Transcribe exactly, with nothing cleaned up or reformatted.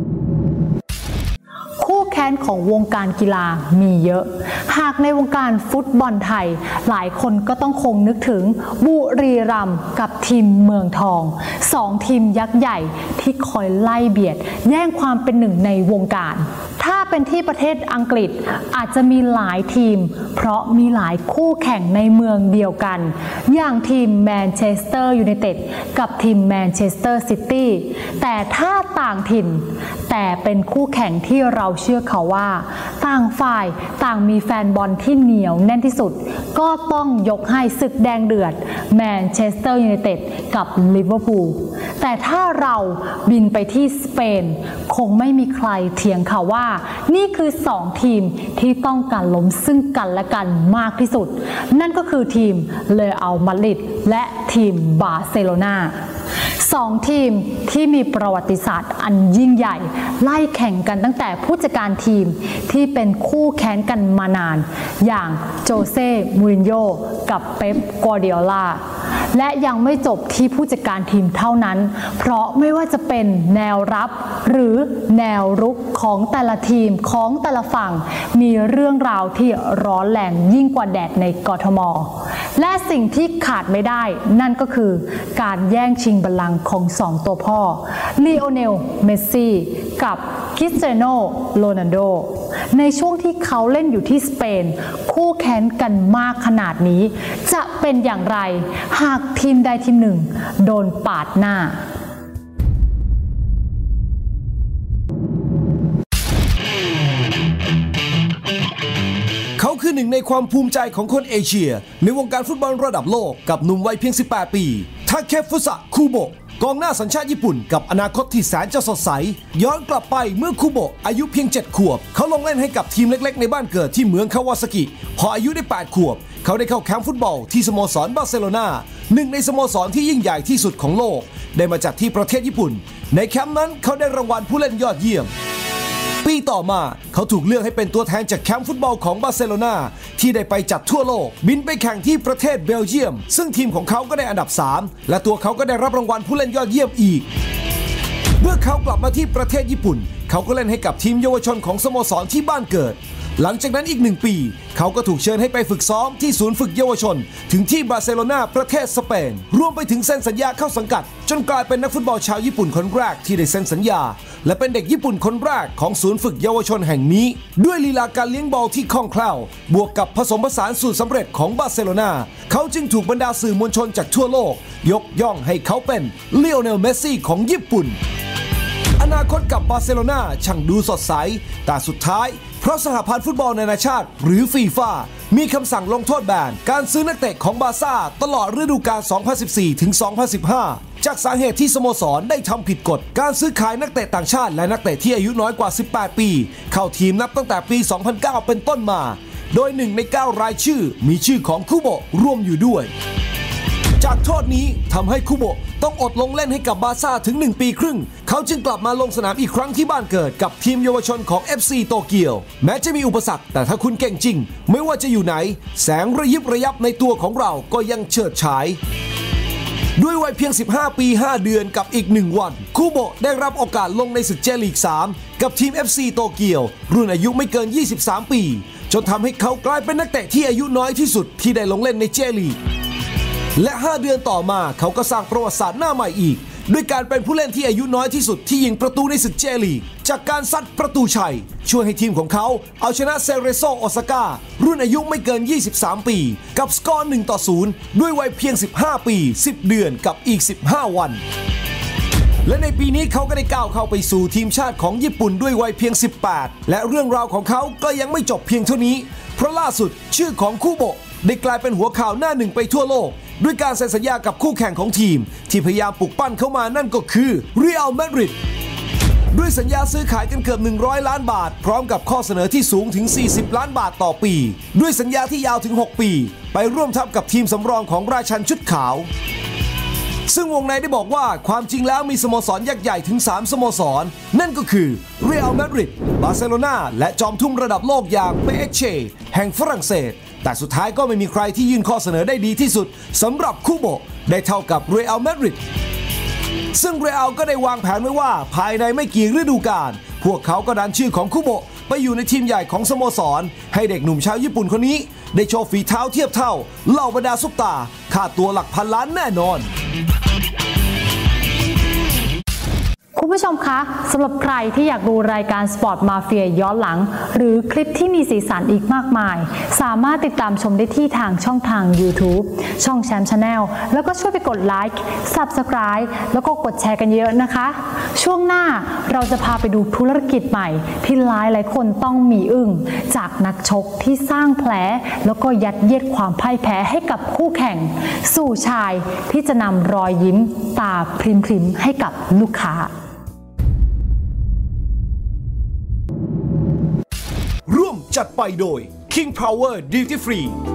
คู่แค้นของวงการกีฬามีเยอะหากในวงการฟุตบอลไทยหลายคนก็ต้องคงนึกถึงบุรีรัมย์กับทีมเมืองทองสองทีมยักษ์ใหญ่ที่คอยไล่เบียดแย่งความเป็นหนึ่งในวงการถ้าเป็นที่ประเทศอังกฤษอาจจะมีหลายทีมเพราะมีหลายคู่แข่งในเมืองเดียวกันอย่างทีมแมนเชสเตอร์ยูไนเต็ดกับทีมแมนเชสเตอร์ซิตี้แต่ถ้าต่างถิ่นแต่เป็นคู่แข่งที่เราเชื่อเขาว่าต่างฝ่ายต่างมีแฟนบอลที่เหนียวแน่นที่สุดก็ต้องยกให้ศึกแดงเดือดแมนเชสเตอร์ยูไนเต็ดกับลิเวอร์พูลแต่ถ้าเราบินไปที่สเปนคงไม่มีใครเถียงค่ะว่านี่คือสองทีมที่ต้องการล้มซึ่งกันและกันมากที่สุดนั่นก็คือทีมเรอัลมาดริดและทีมบาร์เซโลนาสองทีมที่มีประวัติศาสตร์อันยิ่งใหญ่ไล่แข่งกันตั้งแต่ผู้จัดการทีมที่เป็นคู่แข่งกันมานานอย่างโจเซ่มูรินโญ่กับเป๊ปกวาร์ดิโอลาและยังไม่จบที่ผู้จัดการทีมเท่านั้นเพราะไม่ว่าจะเป็นแนวรับหรือแนวรุกของแต่ละทีมของแต่ละฝั่งมีเรื่องราวที่ร้อนแรงยิ่งกว่าแดดในกทม.และสิ่งที่ขาดไม่ได้นั่นก็คือการแย่งชิงบัลลังก์ของสองตัวพ่อลีโอเนลเมสซี่กับคริสเตียโนโรนัลโดในช่วงที่เขาเล่นอยู่ที่สเปนคู่แข่งกันมากขนาดนี้จะเป็นอย่างไรหากทีมใดทีมหนึ่งโดนปาดหน้าเขาคือหนึ่งในความภูมิใจของคนเอเชียในวงการฟุตบอลระดับโลกกับหนุ่มวัยเพียงสิบแปดปีทาเคฟุสะคุโบะกองหน้าสัญชาติญี่ปุ่นกับอนาคตที่แสนจะสดใสย้อนกลับไปเมื่อคุโบะอายุเพียงเจ็ดขวบเขาลงเล่นให้กับทีมเล็กๆในบ้านเกิดที่เมืองคาวาซากิพออายุได้แปดขวบเขาได้เข้าแคมป์ฟุตบอลที่สโมสรบาร์เซโลนาหนึ่งในสโมสรที่ยิ่งใหญ่ที่สุดของโลกได้มาจากที่ประเทศญี่ปุ่นในแคมป์นั้นเขาได้รางวัลผู้เล่นยอดเยี่ยมปีต่อมาเขาถูกเลือกให้เป็นตัวแทนจากแคมป์ฟุตบอลของบาร์เซโลนาที่ได้ไปจัดทั่วโลกบินไปแข่งที่ประเทศเบลเยียมซึ่งทีมของเขาก็ได้อันดับสามและตัวเขาก็ได้รับรางวัลผู้เล่นยอดเยี่ยมอีกเมื่อเขากลับมาที่ประเทศญี่ปุ่นเขาก็เล่นให้กับทีมเยาวชนของสโมสรที่บ้านเกิดหลังจากนั้นอีกหนึ่งปีเขาก็ถูกเชิญให้ไปฝึกซ้อมที่ศูนย์ฝึกเยาวชนถึงที่บาร์เซโลนาประเทศสเปนรวมไปถึงเซ็นสัญญาเข้าสังกัดจนกลายเป็นนักฟุตบอลชาวญี่ปุ่นคนแรกที่ได้เซ็นสัญญาและเป็นเด็กญี่ปุ่นคนแรกของศูนย์ฝึกเยาวชนแห่งนี้ด้วยลีลาการเลี้ยงบอลที่คล่องแคล่วบวกกับผสมผสานสูตรสำเร็จของบาร์เซโลนาเขาจึงถูกบรรดาสื่อมวลชนจากทั่วโลกยกย่องให้เขาเป็นลีโอเนลเมสซี่ของญี่ปุ่นอนาคตกับบาร์เซโลนาช่างดูสดใสแต่สุดท้ายเพราะสหพันธ์ฟุตบอลนานาชาติหรือฟีฟ่ามีคำสั่งลงโทษแบนการซื้อนักเตะของบาร์ซ่าตลอดฤดูกาล สองพันสิบสี่ถึงสองพันสิบห้า จากสาเหตุที่สโมสรได้ทำผิดกฎการซื้อขายนักเตะต่างชาติและนักเตะที่อายุน้อยกว่าสิบแปดปีเข้าทีมนับตั้งแต่ปี สองพันเก้า เป็นต้นมาโดยหนึ่งในเก้ารายชื่อมีชื่อของคุโบะร่วมอยู่ด้วยจากโทษนี้ทำให้คุโบะต้องอดลงเล่นให้กับบาร์ซ่าถึงหนึ่งปีครึ่งเขาจึงกลับมาลงสนามอีกครั้งที่บ้านเกิดกับทีมเยาวชนของ เอฟ ซี โตเกียวแม้จะมีอุปสรรคแต่ถ้าคุณเก่งจริงไม่ว่าจะอยู่ไหนแสงระยิบระยับในตัวของเราก็ยังเฉิดฉายด้วยวัยเพียงสิบห้าปีห้าเดือนกับอีกหนึ่งวันคุโบะได้รับโอกาสลงในศึกเจลีกสามกับทีม เอฟ ซี โตเกียวรุ่นอายุไม่เกินยี่สิบสามปีจนทำให้เขากลายเป็นนักเตะที่อายุน้อยที่สุดที่ได้ลงเล่นในเจลีกและห้าเดือนต่อมาเขาก็สร้างประวัติศาสตร์หน้าใหม่อีกด้วยการเป็นผู้เล่นที่อายุน้อยที่สุดที่ยิงประตูในศึกเจลีกจากการซัดประตูชัยช่วยให้ทีมของเขาเอาชนะเซเรโซโอซาก้ารุ่นอายุไม่เกินยี่สิบสามปีกับสกอร์หนึ่งต่อศูนย์ด้วยวัยเพียงสิบห้าปีสิบเดือนกับอีกสิบห้าวันและในปีนี้เขาก็ได้ก้าวเข้าไปสู่ทีมชาติของญี่ปุ่นด้วยวัยเพียงสิบแปดและเรื่องราวของเขาก็ยังไม่จบเพียงเท่านี้เพราะล่าสุดชื่อของคุโบะได้กลายเป็นหัวข่าวหน้าหนึ่งไปทั่วโลกด้วยการเซ็นสัญญากับคู่แข่งของทีมที่พยายามปลุกปั้นเข้ามานั่นก็คือเรอัลมาดริดด้วยสัญญาซื้อขายกันเกือบหนึ่งร้อยล้านบาทพร้อมกับข้อเสนอที่สูงถึงสี่สิบล้านบาทต่อปีด้วยสัญญาที่ยาวถึงหกปีไปร่วมทัพกับทีมสำรองของราชันชุดขาวซึ่งวงในได้บอกว่าความจริงแล้วมีสโมสรยักษ์ใหญ่ถึงสามสโมสรนั่นก็คือเรอัลมาดริดบาร์เซโลนาและจอมทุ่มระดับโลกอย่างเปเอเชแห่งฝรั่งเศสแต่สุดท้ายก็ไม่มีใครที่ยื่นข้อเสนอได้ดีที่สุดสำหรับคุโบะได้เท่ากับเรอัลมาดริดซึ่งเรอัลก็ได้วางแผนไว้ว่าภายในไม่กี่ฤดูกาลพวกเขาก็ดันชื่อของคุโบะไปอยู่ในทีมใหญ่ของสโมสรให้เด็กหนุ่มชาวญี่ปุ่นคนนี้ได้โชว์ฝีเท้าเทียบเท่าเหล่าบรรดาซุปตาร์ค่าตัวหลักพันล้านแน่นอนคุณผู้ชมคะสำหรับใครที่อยากดูรายการสปอร์ตมาเฟียย้อนหลังหรือคลิปที่มีสีสันอีกมากมายสามารถติดตามชมได้ที่ทางช่องทาง YouTube ช่องแชมป์ Channel แล้วก็ช่วยไปกดไลค์ Subscribe แล้วก็กดแชร์กันเยอะนะคะ ช่วงหน้าเราจะพาไปดูธุรกิจใหม่ที่หลายหลายคนต้องมีอึ้งจากนักชกที่สร้างแผลแล้วก็ยัดเยียดความพ่ายแพ้ให้กับคู่แข่งสู่ชายที่จะนำรอยยิ้มตาพริมๆให้กับลูกค้าร่วมจัดไปโดย King Power Duty Free